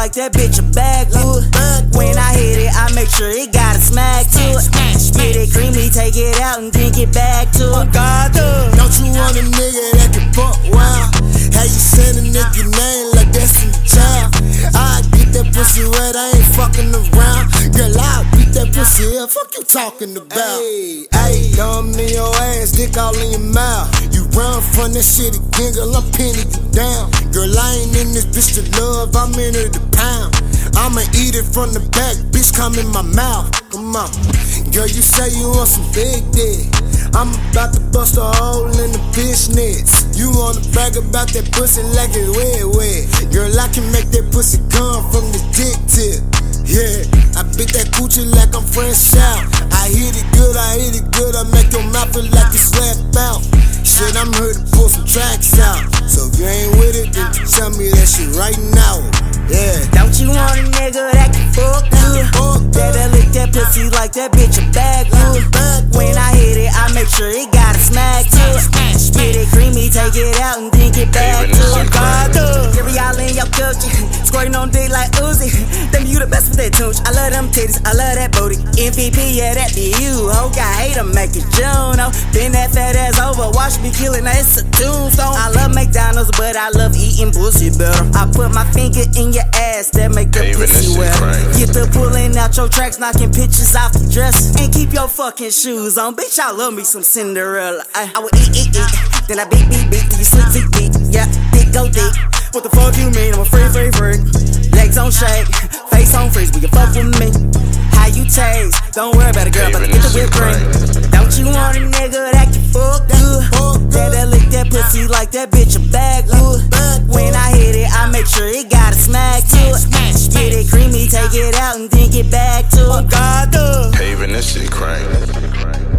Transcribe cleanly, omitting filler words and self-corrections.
like that bitch a bag wood. When I hit it, I make sure it got a smack to it. Get it creamy, take it out and then get back to it. God, don't you want a nigga that can fuck wild? How you send a nigga name like that's in the child? I get that pussy wet, I ain't fucking around. Girl, I'll beat that pussy up, fuck you talking about? Hey, dumb in your ass, dick all in your mouth. You run from that shit again, girl, I'm pinning you down. Girl, I ain't in this bitch to love, I'm in her to pound. I'ma eat it from the back, bitch, come in my mouth. Come on, girl, you say you want some big dick. I'm about to bust a hole in the fishnets. You wanna brag about that pussy like it's wet. Girl, I can make that pussy come from the dick tip. Yeah, I beat that coochie like I'm fresh out. I hit it good, I make your mouth feel like you slap out. Shit, I'm here to pull some tracks out. So if you ain't with it, then tell me that shit right now. Yeah. Don't you want a nigga that can fuck good? Better lick that pussy like that bitch a bag wood. When I hit it, I make sure it got a smack to it. Get it creamy, take it out and then get back to it. God, every y'all in your coochie, squirting on dick like Uzi. Them you the best with that tunch. I love them titties, I love that booty. MVP, yeah, that be you. Ho, got hate them, make it Juno. Been that fat ass over, watch me killing, that's a tombstone. I love McDonald's, but I love eating pussy better. I put my finger in your ass, that make the pussy wetter. Get the pulling out your tracks, knocking pictures off the dress. And keep your fucking shoes on, bitch, I love me some Cinderella. I would eat, then I beat, till you sleep, beat. Yeah, dick go deep. What the fuck you mean? I'm a freak. Legs on shake, face on freeze, we can fuck with me. How you taste? Don't worry about it, girl, but get the whipped cream. Don't you want a nigga that can fuck good? Better lick that pussy like that bitch a bag wood. When I hit it, I make sure it got a smack to it. Get it creamy, take it out and then get back to it. God, Haven, this shit crank.